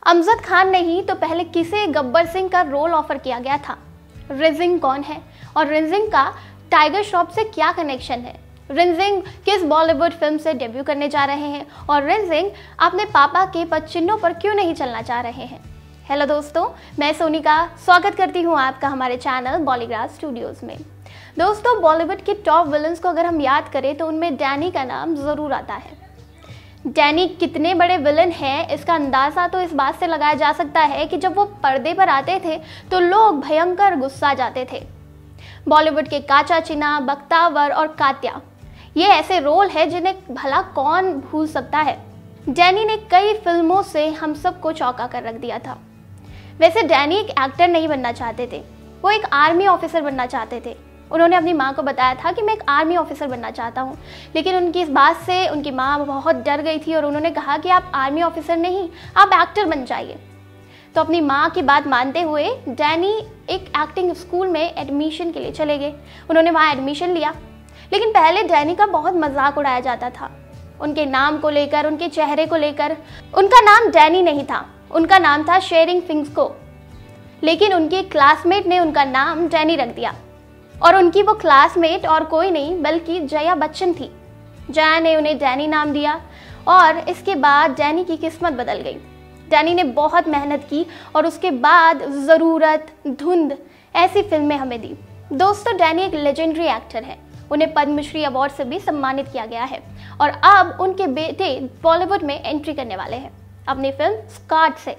अमजद खान ने ही तो पहले किसे गब्बर सिंह का रोल ऑफर किया गया था। रिंजिंग कौन है और रिंजिंग का टाइगर श्रॉफ से क्या कनेक्शन है? रिंजिंग किस बॉलीवुड फिल्म से डेब्यू करने जा रहे हैं और रिंजिंग अपने पापा के पदचिन्हों पर क्यों नहीं चलना चाह रहे हैं? हेलो दोस्तों, मैं सोनिका स्वागत करती हूँ आपका हमारे चैनल बॉलीग्रास स्टूडियोज़ में। दोस्तों, बॉलीवुड के टॉप विलन्स को अगर हम याद करें तो उनमें डैनी का नाम ज़रूर आता है। डैनी कितने बड़े विलन हैं इसका अंदाज़ा तो इस बात से लगाया जा सकता है कि जब वो पर्दे पर आते थे तो लोग भयंकर गुस्सा जाते थे। बॉलीवुड के काचा चिना, बख्तावर और कात्या, ये ऐसे रोल है जिन्हें भला कौन भूल सकता है। डैनी ने कई फिल्मों से हम सबको चौंका कर रख दिया था। वैसे डैनी एक एक्टर नहीं बनना चाहते थे, वो एक आर्मी ऑफिसर बनना चाहते थे। उन्होंने अपनी माँ को बताया था कि मैं एक आर्मी ऑफिसर बनना चाहता हूँ, लेकिन उनकी इस बात से उनकी माँ बहुत डर गई थी और उन्होंने कहा कि आप आर्मी ऑफिसर नहीं, आप एक्टर बन जाइए। तो अपनी माँ की बात मानते हुए डैनी एक एक्टिंग स्कूल में एडमिशन के लिए चले गए। उन्होंने वहाँ एडमिशन लिया, लेकिन पहले डैनी का बहुत मजाक उड़ाया जाता था उनके नाम को लेकर, उनके चेहरे को लेकर। उनका नाम डैनी नहीं था, उनका नाम था शेरिंग फिंग्सको, लेकिन उनके क्लासमेट ने उनका नाम डैनी रख दिया और उनकी वो क्लासमेट और कोई नहीं बल्कि जया बच्चन थी। जया ने उन्हें डैनी नाम दिया और इसके बाद डैनी की किस्मत बदल गई। डैनी ने बहुत मेहनत की और उसके बाद ज़रूरत, धुंध ऐसी फिल्में हमें दी। दोस्तों, डैनी एक लेजेंडरी एक्टर है, उन्हें पद्मश्री अवार्ड से भी सम्मानित किया गया है और अब उनके बेटे बॉलीवुड में एंट्री करने वाले हैं अपनी फिल्म स्कार्ड से।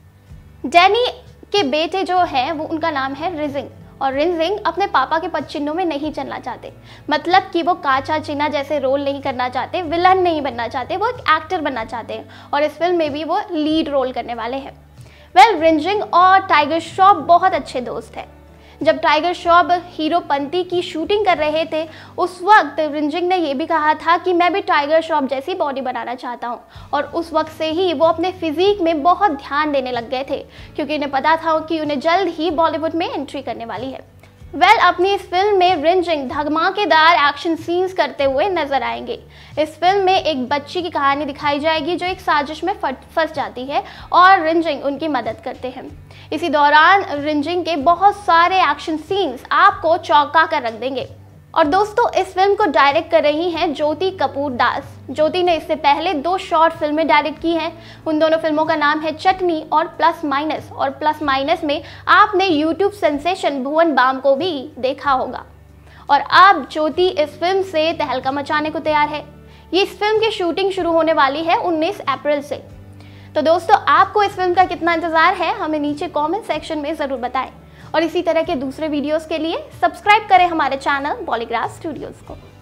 डैनी के बेटे जो हैं वो उनका नाम है रिंजिंग और रिंजिंग अपने पापा के पदचिन्हों में नहीं चलना चाहते, मतलब कि वो काचा चिना जैसे रोल नहीं करना चाहते, विलन नहीं बनना चाहते, वो एक एक्टर बनना चाहते हैं और इस फिल्म में भी वो लीड रोल करने वाले हैं। रिंजिंग और टाइगर श्रॉफ बहुत अच्छे दोस्त हैं। जब टाइगर श्रॉफ हीरोपंती की शूटिंग कर रहे थे उस वक्त रिंजिंग ने ये भी कहा था कि मैं भी टाइगर श्रॉफ जैसी बॉडी बनाना चाहता हूँ और उस वक्त से ही वो अपने फिजिक में बहुत ध्यान देने लग गए थे, क्योंकि उन्हें पता था कि उन्हें जल्द ही बॉलीवुड में एंट्री करने वाली है। अपनी इस फिल्म में रिंजिंग धमाकेदार एक्शन सीन्स करते हुए नजर आएंगे। इस फिल्म में एक बच्ची की कहानी दिखाई जाएगी जो एक साजिश में फंस जाती है और रिंजिंग उनकी मदद करते हैं। इसी दौरान रिंजिंग के बहुत सारे एक्शन सीन्स आपको चौंका कर रख देंगे। और दोस्तों, इस फिल्म को डायरेक्ट कर रही हैं ज्योति कपूर दास। ज्योति ने इससे पहले 2 शॉर्ट फिल्में डायरेक्ट की हैं। उन दोनों फिल्मों का नाम है चटनी और प्लस माइनस, और प्लस माइनस में आपने यूट्यूब सेंसेशन भुवन बाम को भी देखा होगा। और अब ज्योति इस फिल्म से तहलका मचाने को तैयार है। ये इस फिल्म की शूटिंग शुरू होने वाली है 19 अप्रैल से। तो दोस्तों, आपको इस फिल्म का कितना इंतजार है हमें नीचे कमेंट सेक्शन में ज़रूर बताएं और इसी तरह के दूसरे वीडियोस के लिए सब्सक्राइब करें हमारे चैनल बॉलीग्रास स्टूडियोज़ को।